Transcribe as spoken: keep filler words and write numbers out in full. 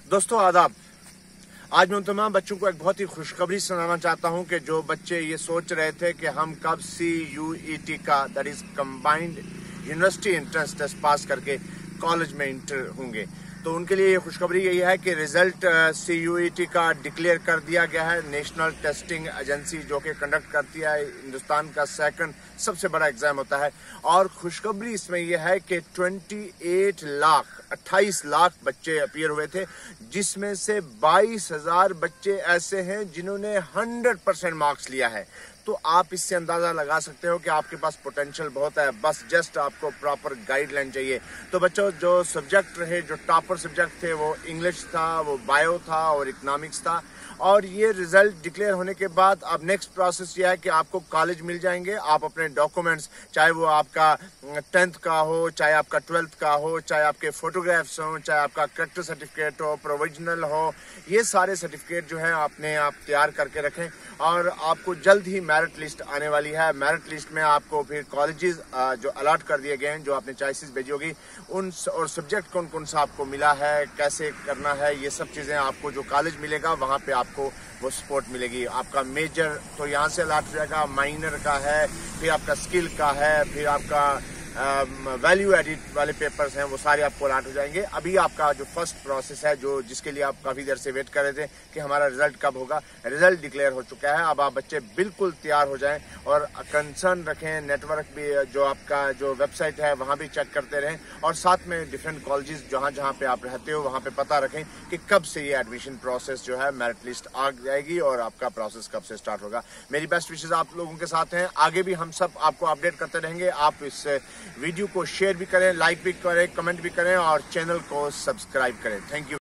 दोस्तों आदाब। आज मैं उन तमाम बच्चों को एक बहुत ही खुशखबरी सुनाना चाहता हूं कि जो बच्चे ये सोच रहे थे कि हम कब सी यू ई टी का that is combined university entrance test pass करके कॉलेज में इंटर होंगे, तो उनके लिए ये खुशखबरी यही है कि result C U E T का डिक्लेयर कर दिया गया है। नेशनल टेस्टिंग एजेंसी जो कि कंडक्ट करती है हिंदुस्तान का सेकंड सबसे बड़ा एग्जाम होता है। और खुशखबरी इसमें यह है कि अट्ठाईस लाख अट्ठाईस लाख बच्चे अपीयर हुए थे, जिसमें से बाईस हजार बच्चे ऐसे हैं जिन्होंने हंड्रेड परसेंट मार्क्स लिया है। तो आप इससे अंदाजा लगा सकते हो कि आपके पास पोटेंशियल बहुत है, बस जस्ट आपको प्रॉपर गाइडलाइन चाहिए। तो बच्चों, जो सब्जेक्ट रहे, जो टॉपर सब्जेक्ट थे, वो इंग्लिश था, वो बायो था और इकोनॉमिक्स था। और ये रिजल्ट डिक्लेयर होने के बाद अब नेक्स्ट प्रोसेस ये है कि आपको कॉलेज मिल जाएंगे। आप अपने डॉक्यूमेंट्स, चाहे वो आपका टेंथ का हो, चाहे आपका ट्वेल्थ का हो, चाहे आपके फोटोग्राफ्स हो, चाहे आपका करेक्टर सर्टिफिकेट हो, प्रोविजनल हो, ये सारे सर्टिफिकेट जो है आपने आप तैयार करके रखें। और आपको जल्द ही मेरिट लिस्ट आने वाली है। मेरिट लिस्ट में आपको फिर कॉलेजेस जो अलॉट कर दिए गए हैं, जो आपने चॉइसेस भेजी होगी, उन और सब्जेक्ट कौन कौन सा आपको मिला है, कैसे करना है, ये सब चीजें आपको जो कॉलेज मिलेगा वहां पे आपको वो सपोर्ट मिलेगी। आपका मेजर तो यहाँ से अलॉट हो जाएगा, माइनर का है, फिर आपका स्किल का है, फिर आपका वैल्यू एडिट वाले पेपर्स हैं, वो सारे आपको अलॉट हो जाएंगे। अभी आपका जो फर्स्ट प्रोसेस है, जो जिसके लिए आप काफी देर से वेट कर रहे थे कि हमारा रिजल्ट कब होगा, रिजल्ट डिक्लेयर हो चुका है। अब आप बच्चे बिल्कुल तैयार हो जाएं और कंसर्न रखें। नेटवर्क भी जो आपका जो वेबसाइट है वहां भी चेक करते रहें, और साथ में डिफरेंट कॉलेजेस जहां जहां पे आप रहते हो वहां पे पता रखें कि कब से ये एडमिशन प्रोसेस जो है, मेरिट लिस्ट आ जाएगी और आपका प्रोसेस कब से स्टार्ट होगा। मेरी बेस्ट विशेष आप लोगों के साथ हैं। आगे भी हम सब आपको अपडेट करते रहेंगे। आप इस वीडियो को शेयर भी करें, लाइक भी करें, कमेंट भी करें और चैनल को सब्सक्राइब करें। Thank you.